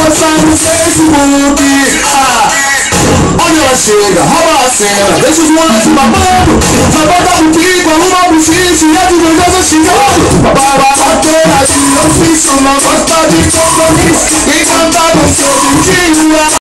postar no Facebook. Onde ela chega, rouba a cena, deixa os moleques babando. Vai botar um pico, arruma um buchiche e a divergência xingando. Babacateira de ofício, não gosta de compromisso. Quem canta com seu jeitinho